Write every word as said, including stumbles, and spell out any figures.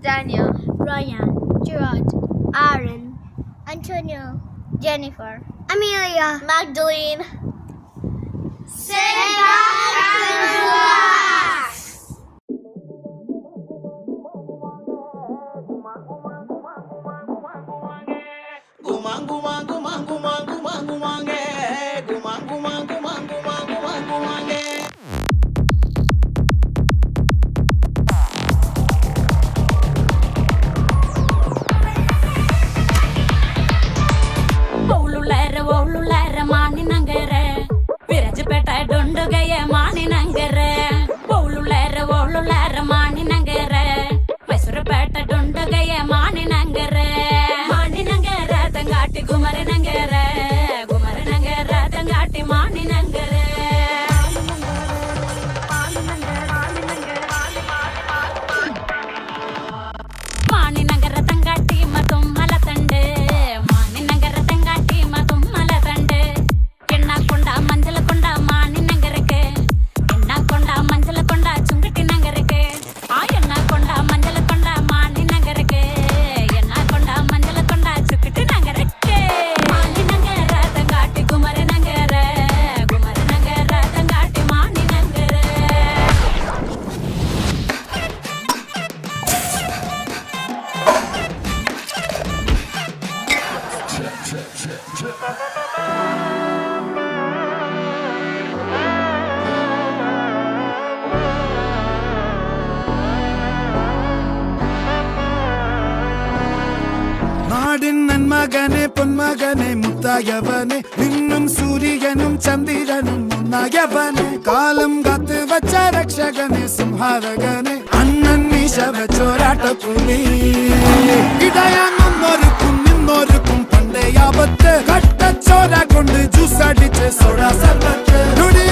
Daniel, Ryan, Gerard, Aaron, Antonio, Jennifer, Amelia, Magdalene. Sit back and relax. Gumang gumang gumang gumang gumang gumange, gumang gumang gumang gumang gumang gumange. Oululere oululere mani nangere, virajpeta dondu gaye mani nangere. Oululere oululere mani nangere, Mysore-peta dondu gaye mani nangere. Mani nangere tangati gumare nangere, gumare nangere tangati mani nangere. Mani nangere tangati matum malatande, mani nangere tangati matum malatande. Enna konda manjala konda mani nangereke, enna konda manjala konda chungati nangereke. Aa enna konda manjala konda mani nangereke, enna konda manjala konda chungati nangereke. Mani nangere tangati gumare nangere, gumare nangere tangati mani nangere. നാടിൻ നന്മകനെ പൊന്മകനെ മുത്തായവനെ നിന്നും സൂര്യനും ചന്ദ്രനും ഒന്നായവനെ കാലം കാത്ത് വച്ച രക്ഷകനെ സംഹാരകനെ അണ്ണൻ മീശ വെച്ചോരാട്ടപ്പുലി ഇടയാങ്ങൊന്നൊരുക്കും നിന്നൊരുക്കും പണ്ടേ ആപത്ത് കട്ടച്ചോര കൊണ്ട് ജ്യൂസ് അടിച്ച് സോഡ സർബത്ത്